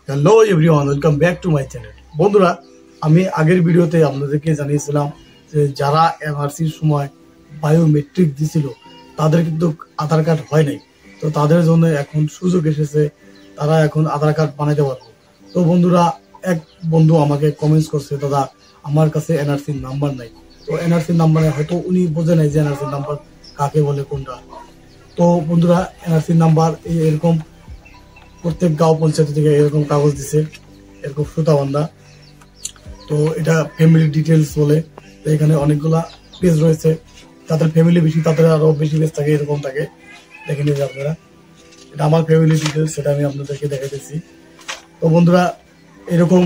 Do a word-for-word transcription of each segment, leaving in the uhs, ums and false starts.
Hello everyone, welcome back to my channel. বন্ধুরা, আমি আগের ভিডিওতে আপনাদেরকে জানিয়েছিলাম যে যারা এনআরসির সময় বায়োমেট্রিক দিছিল তাদের কিন্তু আধার কার্ড হয় নাই। তো তাদের জন্য এখন সুযোগ এসেছে, তারা এখন আধার কার্ড বানাইতে পারবে। তো বন্ধুরা, এক বন্ধু আমাকে কমেন্টস করছে, দাদা আমার কাছে এনআরসির নাম্বার নাই। তো এনআরসির নাম্বারে হয়তো উনি বোঝে নাই যে এনআরসির নাম্বার কাকে বলে কোনটা। তো বন্ধুরা, এনআরসির নাম্বার এরকম প্রত্যেক গাঁও পঞ্চায়েত থেকে এরকম কাগজ দিছে, এরকম সুতাবান্ধা। তো এটা ফ্যামিলি ডিটেলস বলে। তো এখানে অনেকগুলা পেজ রয়েছে, তাদের ফ্যামিলি বেশি তাদের আরো বেশি পেজ থাকে, এরকম থাকে। দেখে নিন আপনারা, এটা আমার ফ্যামিলি ডিটেলস, সেটা আমি আপনাদেরকে দেখাইতেছি। তো বন্ধুরা, এরকম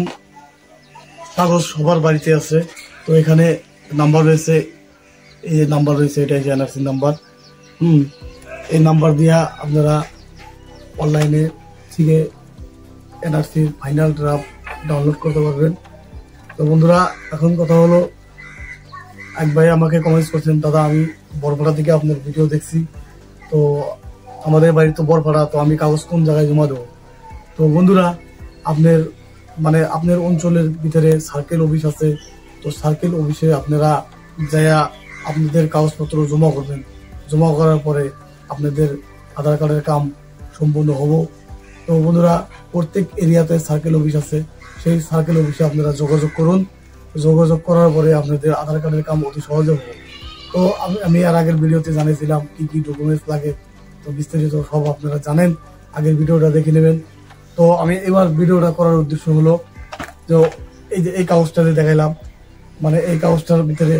কাগজ সবার বাড়িতে আছে। তো এখানে নাম্বার রয়েছে, এই যে নাম্বার রয়েছে, এটা যে এনআরসি নাম্বার। হুম এই নাম্বার দিয়া আপনারা অনলাইনে থেকে এনআরসির ফাইনাল ড্রাফট ডাউনলোড করতে পারবেন। তো বন্ধুরা, এখন কথা হলো, এক ভাই আমাকে কমেন্টস করছেন, দাদা আমি বরপাড়া থেকে আপনার ভিডিও দেখছি, তো আমাদের বাড়ি তো বরপাড়া, তো আমি কাগজ কোন জায়গায় জমা দেবো? তো বন্ধুরা, আপনার মানে আপনার অঞ্চলের ভিতরে সার্কেল অফিস আছে। তো সার্কেল অফিসে আপনারা যাইয়া আপনাদের কাগজপত্র জমা করবেন। জমা করার পরে আপনাদের আধার কার্ডের কাম সম্পূর্ণ হবো। তো বন্ধুরা, প্রত্যেক এরিয়াতে সার্কেল অফিস আছে, সেই সার্কেল অফিসে আপনারা যোগাযোগ করুন। যোগাযোগ করার পরে আপনাদের আধার কার্ডের কাম অতি সহজে হবে। তো আমি আর আগের ভিডিওতে জানিয়েছিলাম কি কি ডকুমেন্টস লাগে, তো বিস্তারিত সব আপনারা জানেন, আগের ভিডিওটা দেখে নেবেন। তো আমি এবার ভিডিওটা করার উদ্দেশ্য হলো, তো এই যে এই কাগজটা দেখাইলাম, মানে এই কাগজটার ভিতরে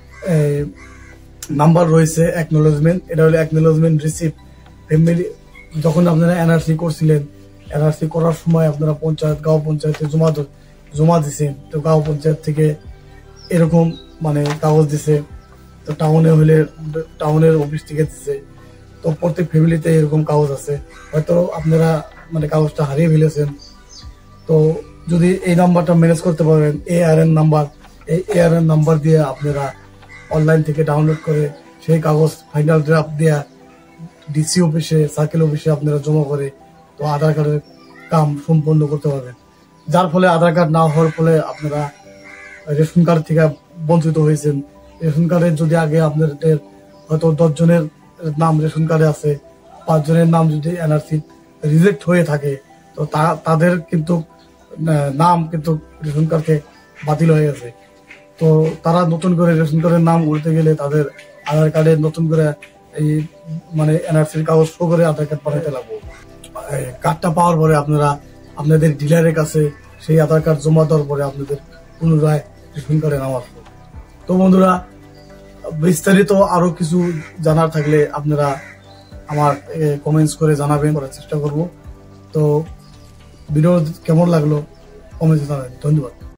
নাম্বার রয়েছে অ্যাকনোলেজমেন্ট। এটা হলো অ্যাকনোলেজমেন্ট রিসিপ্ট। ফ্যামিলি যখন আপনারা এনআরসি করছিলেন, এনআরসি করার সময় আপনারা পঞ্চায়েত গাঁও পঞ্চায়েতে জমা জমা দিছেন। তো গাঁও পঞ্চায়েত থেকে এরকম মানে কাগজ দিছে। তো টাউনে হলে টাউনের অফিস থেকে দিছে। তো প্রত্যেক ফ্যামিলিতে এরকম কাগজ আছে। হয়তো আপনারা মানে কাগজটা হারিয়ে ফেলেছেন। তো যদি এই নাম্বারটা ম্যানেজ করতে পারেন, এ আর এন নাম্বার, এই এ আর এন নাম্বার দিয়ে আপনারা অনলাইন থেকে ডাউনলোড করে সেই কাগজ ফাইনাল ড্রাফট দেওয়া ডিসি অফিসে সার্কেল অফিসে আপনারা জমা করে তো আধার কার্ডের কাম সম্পন্ন করতে পারবেন। যার ফলে আধার কার্ড না হওয়ার ফলে আপনারা রেশন কার্ড থেকে বঞ্চিত হয়েছেন। রেশন কার্ডের যদি আগে আপনাদের হয়তো দশ জনের নাম রেশন কার্ডে আছে, পাঁচ জনের নাম যদি এনআরসি রিজেক্ট হয়ে থাকে, তো তাদের কিন্তু নাম কিন্তু রেশন কার্ডে বাতিল হয়ে গেছে। তো তারা নতুন করে রেশন কার্ডের নাম উঠতে গেলে তাদের আধার কার্ডে নতুন করে এই মানে এনআরসির কাগজ শো করে আধার কার্ড বানাইতে লাগবে। কার্ডটা পাওয়ার পরে আপনারা আপনাদের ডিলারের কাছে সেই আধার কার্ড জমা দেওয়ার পরে আপনাদের পুনরায় রেশন কার্ডে নাম আসবে। তো বন্ধুরা, বিস্তারিত আরো কিছু জানার থাকলে আপনারা আমার কমেন্টস করে জানাবেন, করার চেষ্টা করব। তো ভিডিও কেমন লাগলো কমেন্টে জানাবেন। ধন্যবাদ।